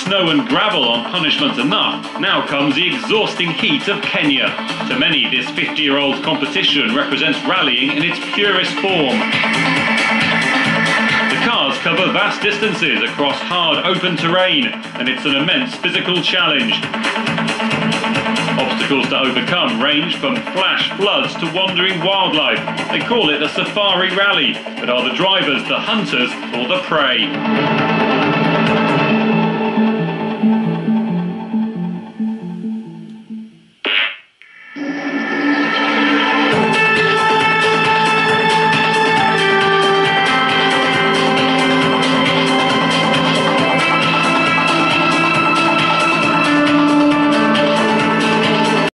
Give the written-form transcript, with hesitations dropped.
snow and gravel on punishment enough, now comes the exhausting heat of Kenya. To many, this 50-year-old competition represents rallying in its purest form. The cars cover vast distances across hard, open terrain, and it's an immense physical challenge. Obstacles to overcome range from flash floods to wandering wildlife. They call it a safari rally, but are the drivers the hunters or the prey?